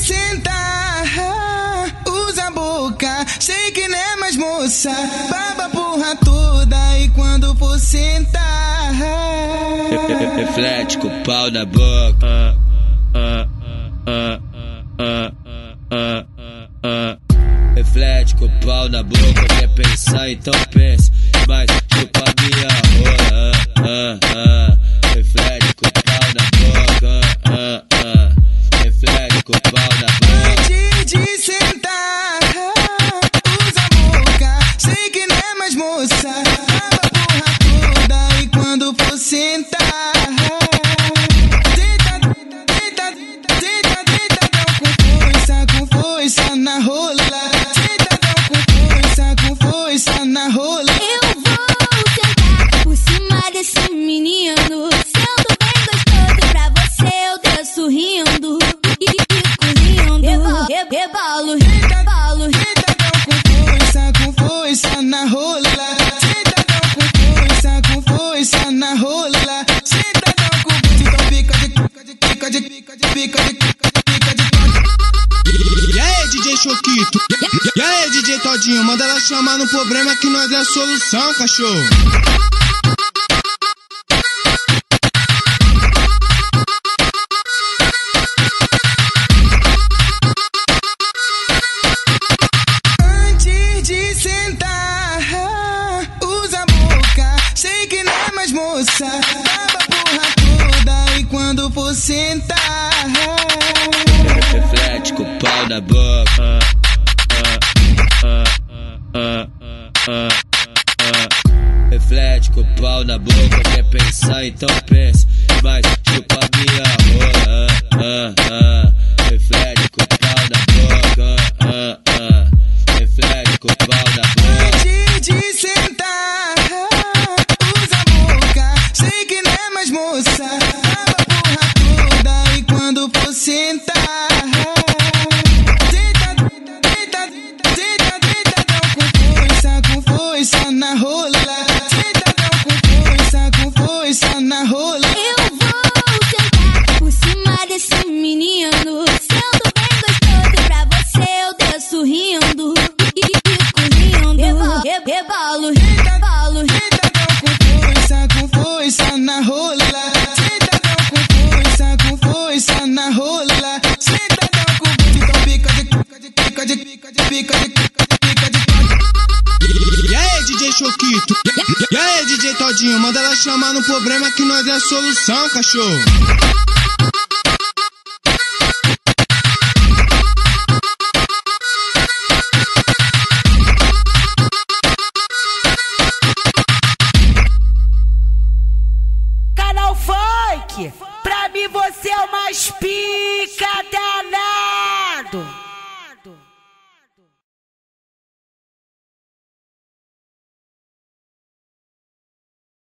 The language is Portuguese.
sentar, usa a boca, sei que não é mais moça, baba a porra toda e quando for sentar, reflete com o pau na boca. Reflete com o pau na boca, quer pensar então pense, mas chupa minha rola. Reflete com o pau na boca. Reflete com o pau na boca. Antes de sentar, usa a boca, sei que não é mais moça, baba a porra toda e quando for sentar, com força na rola. Na rola. Eu vou sentar por cima desse menino, sendo bem gostoso pra você, eu desço rindo e fico lindo. Rebalo, rebalo, com força na rola. Sentadão com força na rola. Sentadão com pica de. E aí, DJ Choquito? E aí, DJ Todinho? Manda ela chamar no problema que nós é a solução, cachorro. Antes de sentar, usa a boca, sei que não é mais moça, baba a porra toda e quando for sentar, reflete com o pau na boca. Reflete com o pau na boca, quer pensar então pense, mas chupa minha rola. Reflete com o pau na boca. Reflete com o pau na boca. Antes de sentar, usa a boca, sei que não é mais moça, baba a porra toda e quando for sentar, com força na rola. Sentadão com força na rola. Eu vou sentar por cima desse menino, sendo bem gostoso pra você, eu desço rindo e fico lindo. Rebalo, rebalo, Com força na rola. Sentadão com força na rola. Sentadão com pica de. E aí, DJ Choquito? E aí, DJ Todinho? Manda ela chamar no problema que nós é a solução, cachorro. Canal Funk, pra mim você é o mais pica danado.